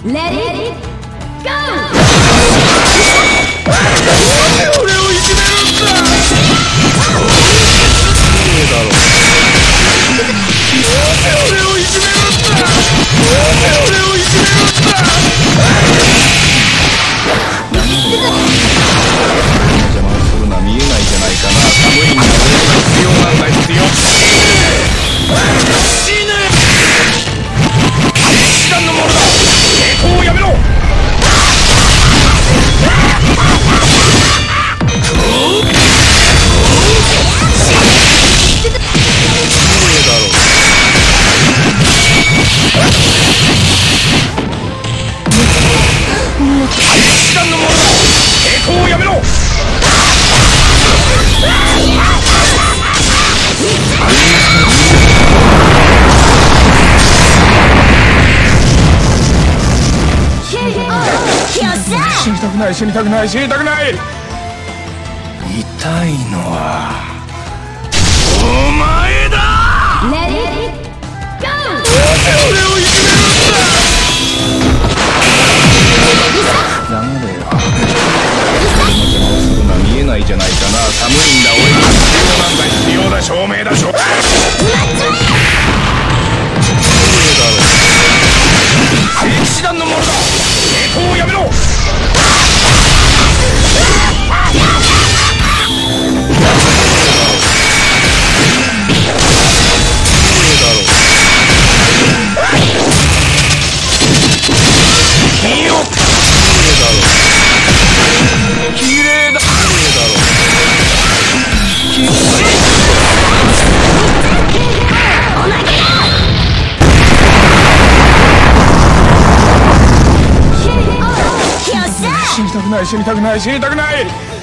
死にたくない、死にたくない。痛いのはお前だ。俺をいじめるんだ。ダメだよ。俺の邪魔をするのは見えないじゃないかな。寒いんだ。俺に必要なんだ。必要だ。証明だ。証明だろ。聖騎士団のものだ。抵抗をやめろ。死にたくない、死にたくない、死にたくない。